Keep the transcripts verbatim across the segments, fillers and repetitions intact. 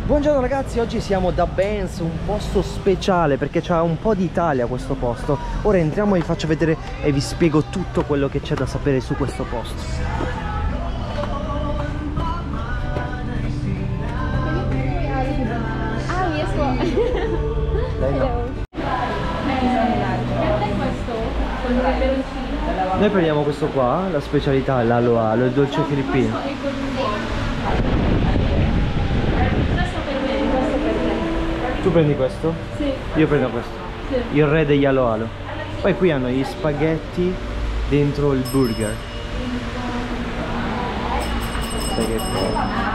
Buongiorno ragazzi, oggi siamo da Ben's, un posto speciale perché c'è un po' di Italia questo posto. Ora entriamo e vi faccio vedere e vi spiego tutto quello che c'è da sapere su questo posto. Ah, yes po. Lei no. Noi prendiamo questo qua, la specialità, l'alo alo, il dolce filippino. Tu prendi questo? Sì. Io prendo questo. Sì. Il re degli alo alo. Poi qui hanno gli spaghetti dentro il burger. Spaghetti.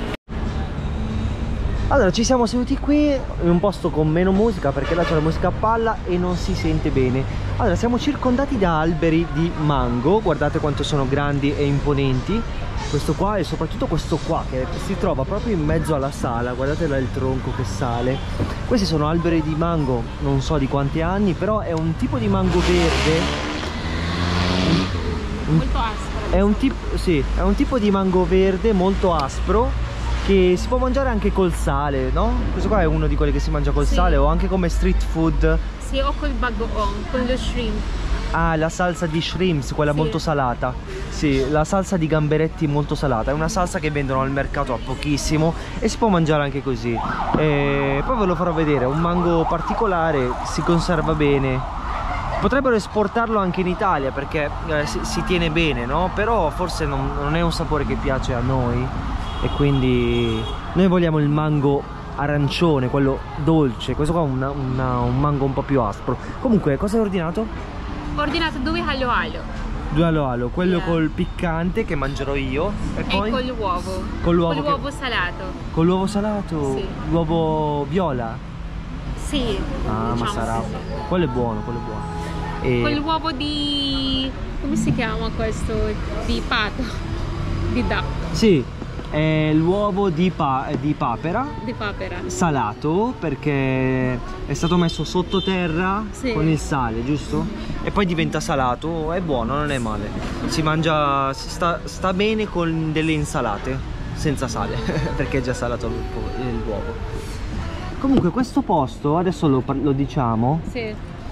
Allora ci siamo seduti qui in un posto con meno musica perché là c'è la musica a palla e non si sente bene. Allora siamo circondati da alberi di mango, guardate quanto sono grandi e imponenti. Questo qua e soprattutto questo qua che si trova proprio in mezzo alla sala, guardate là il tronco che sale. Questi sono alberi di mango, non so di quanti anni, però è un tipo di mango verde. Molto aspro. È un tipo, sì, è un tipo di mango verde molto aspro che si può mangiare anche col sale, no? Questo qua è uno di quelli che si mangia col sì. sale o anche come street food. Sì, o col bagoong, con lo shrimp. Ah, la salsa di shrimps, quella sì. molto salata. Sì, la salsa di gamberetti molto salata. È una salsa che vendono al mercato a pochissimo e si può mangiare anche così. E poi ve lo farò vedere, è un mango particolare, si conserva bene. Potrebbero esportarlo anche in Italia perché eh, si, si tiene bene, no? Però forse non, non è un sapore che piace a noi. E quindi noi vogliamo il mango arancione, quello dolce. Questo qua è una, una, un mango un po' più aspro. Comunque, cosa hai ordinato? Ho ordinato due alo alo. Due alo alo, quello yeah. col piccante che mangerò io. E, e poi? con l'uovo. Con l'uovo che... che... salato. Con l'uovo salato? Sì. L'uovo viola? Sì. Ah, diciamo ma sarà. Sì. Quello è buono, quello è buono. E... Con l'uovo di... come si chiama questo? Di pato. Di duck. Sì. È l'uovo di, pa di papera di papera salato perché è stato messo sottoterra sì. con il sale, giusto? E poi diventa salato, è buono, non è male. Si mangia, si sta, sta bene con delle insalate senza sale perché è già salato l'uovo. Comunque questo posto, adesso lo, lo diciamo, sì.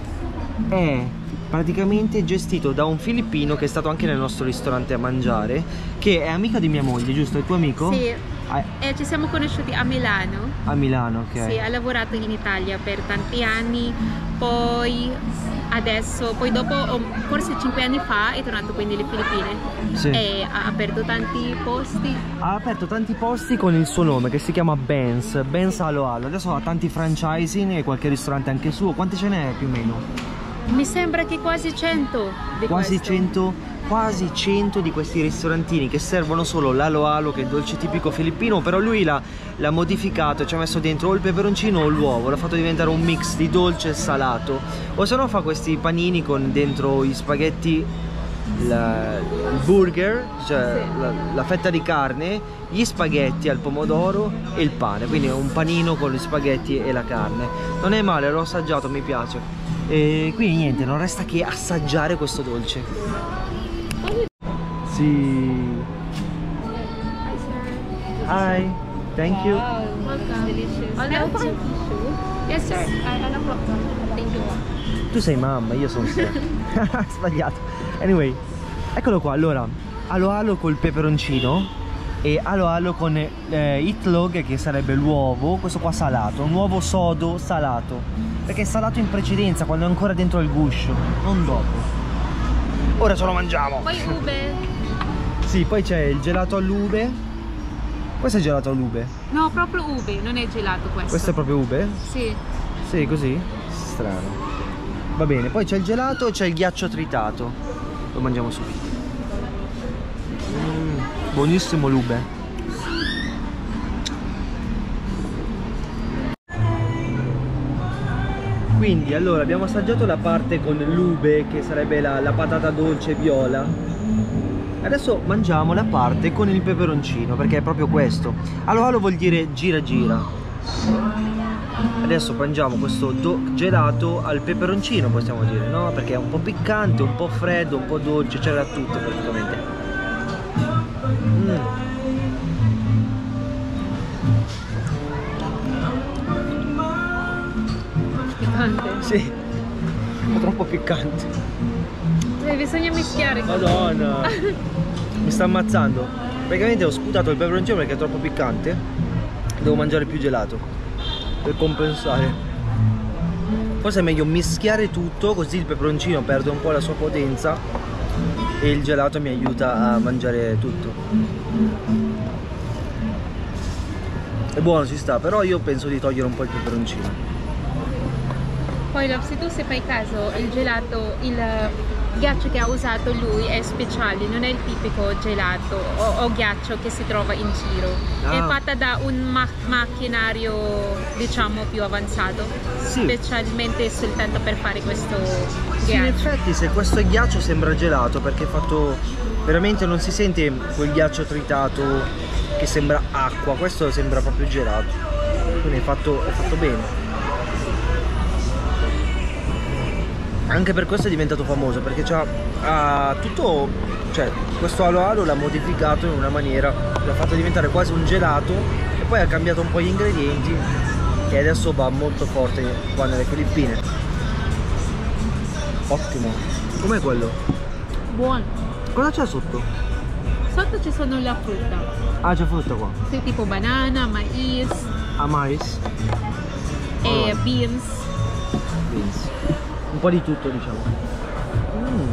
è praticamente gestito da un filippino che è stato anche nel nostro ristorante a mangiare, che è amico di mia moglie, giusto? È tuo amico? Sì, ah. eh, ci siamo conosciuti a Milano. A Milano, ok. Sì, ha lavorato in Italia per tanti anni, poi adesso, poi dopo, forse cinque anni fa, è tornato quindi alle Filippine. Sì. E ha aperto tanti posti. Ha aperto tanti posti con il suo nome, che si chiama Ben's, Ben's Alo Alo. Adesso ha tanti franchising e qualche ristorante anche suo. Quanti ce n'è più o meno? Mi sembra che quasi cento di quasi questo. cento, quasi cento di questi ristorantini che servono solo l'alo alo, che è il dolce tipico filippino, però lui l'ha modificato e ci ha messo dentro o il peperoncino o l'uovo, l'ha fatto diventare un mix di dolce e salato, o se no fa questi panini con dentro gli spaghetti, la, il burger, cioè sì. la, la fetta di carne, gli spaghetti al pomodoro e il pane, quindi è un panino con gli spaghetti e la carne. Non è male, l'ho assaggiato, mi piace. E quindi niente, non resta che assaggiare questo dolce. Sì. Hi, thank you. Wow, welcome. Delicious. I'll thank you. Yes, sir. I don't know. Thank you. Tu sei mamma, io sono sir. Sbagliato. Anyway, eccolo qua. Allora, alo alo col peperoncino e alo alo con eh, itlog, che sarebbe l'uovo, questo qua salato, un uovo sodo salato, perché è salato in precedenza quando è ancora dentro il guscio, non dopo. Ora ce lo mangiamo. Poi ube. Sì, poi c'è il gelato all'ube. Questo è gelato all'ube? No, proprio ube, non è gelato questo. Questo è proprio ube? Sì. Sì, così? Strano. Va bene, poi c'è il gelato e c'è il ghiaccio tritato. Lo mangiamo subito. Mm, buonissimo l'ube. Quindi allora abbiamo assaggiato la parte con l'ube, che sarebbe la, la patata dolce viola. Adesso mangiamo la parte con il peperoncino, perché è proprio questo. Alo alo vuol dire gira gira. Adesso mangiamo questo gelato al peperoncino, possiamo dire, no? Perché è un po' piccante, un po' freddo, un po' dolce, c'era tutto praticamente. Mm. piccante. Sì, un po' troppo piccante. Eh, bisogna mischiare. Madonna, mi sta ammazzando. Praticamente ho sputato il peperoncino perché è troppo piccante. Devo mangiare più gelato per compensare. Forse è meglio mischiare tutto, così il peperoncino perde un po' la sua potenza e il gelato mi aiuta a mangiare tutto. È buono, ci sta, però io penso di togliere un po' il peperoncino. Poi se tu se fai caso, il gelato, il ghiaccio che ha usato lui è speciale, non è il tipico gelato o, o ghiaccio che si trova in giro. Ah. È fatta da un ma macchinario, diciamo, più avanzato, sì. Specialmente soltanto per fare questo ghiaccio. Sì, in effetti se questo è ghiaccio sembra gelato, perché è fatto veramente, non si sente quel ghiaccio tritato che sembra acqua, questo sembra proprio gelato, quindi è fatto, è fatto bene. Anche per questo è diventato famoso, perché c'ha ha tutto, cioè questo alo alo l'ha modificato in una maniera, l'ha fatto diventare quasi un gelato e poi ha cambiato un po' gli ingredienti e adesso va molto forte qua nelle Filippine. Ottimo. Com'è quello? Buono. Cosa c'è sotto? Sotto ci sono la frutta. Ah, c'è frutta qua? Sì, tipo banana, mais. Ah, mais? E allora. beans. Beans. Un po' di tutto, diciamo. Mm.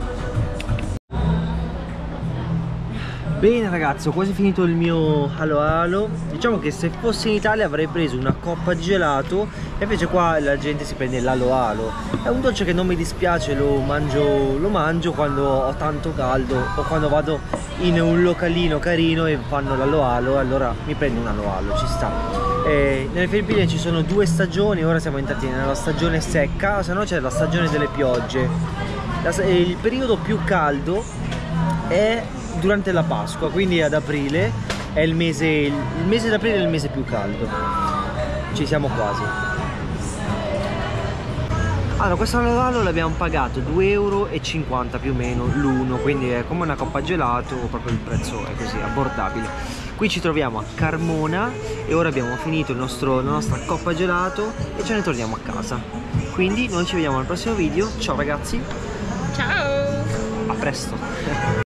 Bene ragazzi, ho quasi finito il mio halo halo. Diciamo che se fossi in Italia avrei preso una coppa di gelato e invece qua la gente si prende l'alo halo. È un dolce che non mi dispiace, lo mangio, lo mangio quando ho tanto caldo o quando vado in un localino carino e fanno l'alo halo, allora mi prendo un alo halo, ci sta. Eh, nelle Filippine ci sono due stagioni, ora siamo entrati nella stagione secca, se no c'è la stagione delle piogge. La, il periodo più caldo è durante la Pasqua, quindi ad aprile è il mese, il mese d'aprile è il mese più caldo. Ci siamo quasi. Allora, questo alo l'abbiamo pagato due euro e cinquanta più o meno l'uno, quindi è come una coppa gelato, proprio il prezzo è così, abbordabile. Qui ci troviamo a Carmona e ora abbiamo finito il nostro, la nostra coppa gelato e ce ne torniamo a casa. Quindi noi ci vediamo al prossimo video. Ciao ragazzi. Ciao. A presto.